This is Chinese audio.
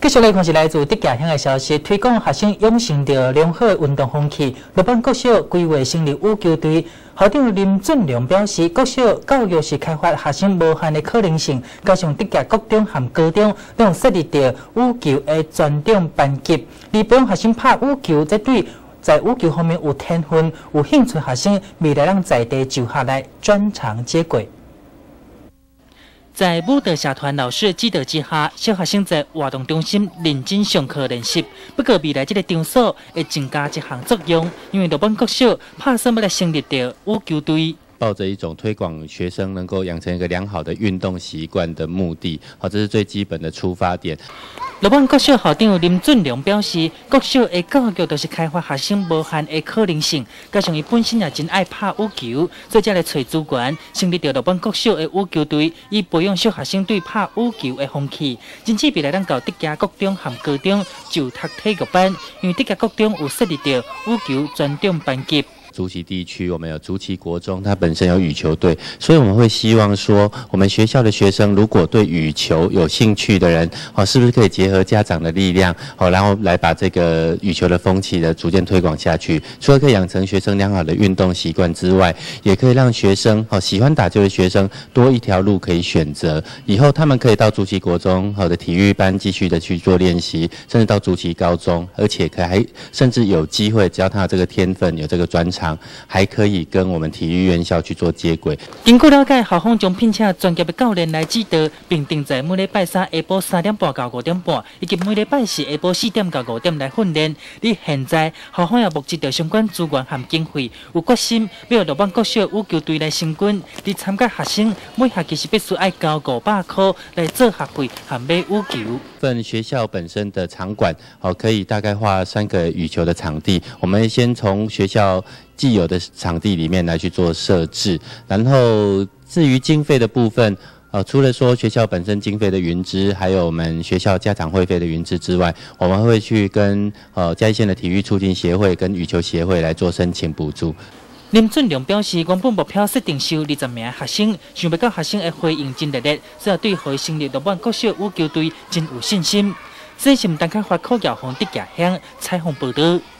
继续来看是来自德家乡的消息，推广学生养成着良好的运动风气。罗班国小规划成立羽球队，校长林俊良表示，国小教育是开发学生无限的可能性，加上德家国中和高中拢设立着羽球的专长班级，而培养学生拍羽球，这对在羽球方面有天分、有兴趣学生，未来让在地就下来专长接轨。在舞蹈社团老师指导之下，小学生在活动中心认真上课练习。不过未来这个场所会增加一项作用，因为罗班国小拍算要来成立着羽球队。 抱着一种推广学生能够养成一个良好的运动习惯的目的，好，这是最基本的出发点。 罗班国小校长林俊良表示，国小的教育都是开发学生无限的可能性，加上伊本身也真爱拍羽球，所以才来找资源，成立着罗班国小的羽球队，以培养小学生对拍羽球的风气。因此，未来咱到德家国中和高中就读体育班，因为德家国中有设立着羽球专长班级。 竹崎地区我们有竹崎国中，它本身有羽球队，所以我们会希望说，我们学校的学生如果对羽球有兴趣的人，是不是可以结合家长的力量，然后来把这个羽球的风气的逐渐推广下去。除了可以养成学生良好的运动习惯之外，也可以让学生喜欢打球的学生多一条路可以选择。以后他们可以到竹崎国中的体育班继续的去做练习，甚至到竹崎高中，而且甚至有机会，只要他有这个天分，有这个专长，还可以跟我们体育院校去做接轨。 经过了解，校方将聘请专业的教练来指导，并定在每礼拜三下晡3点半到5点半，以及每礼拜四下晡4点到5点来训练。而现在，校方也募集到相关资源和经费，有决心要罗班国小羽球队来成军。而参加学生每学期是必须要交500块来做学费和买羽球。 份学校本身的场馆，可以大概划3个羽球的场地。我们先从学校既有的场地里面来去做设置，然后至于经费的部分，除了说学校本身经费的云支，还有我们学校家长会费的云支之外，我们会去跟嘉义县的体育促进协会跟羽球协会来做申请补助。 林俊良表示，原本目标设定收20名学生，想不到学生的回应真热烈，所以对会成立罗班国小羽球队真有信心。这是唔单靠发科校方德家乡采访报道。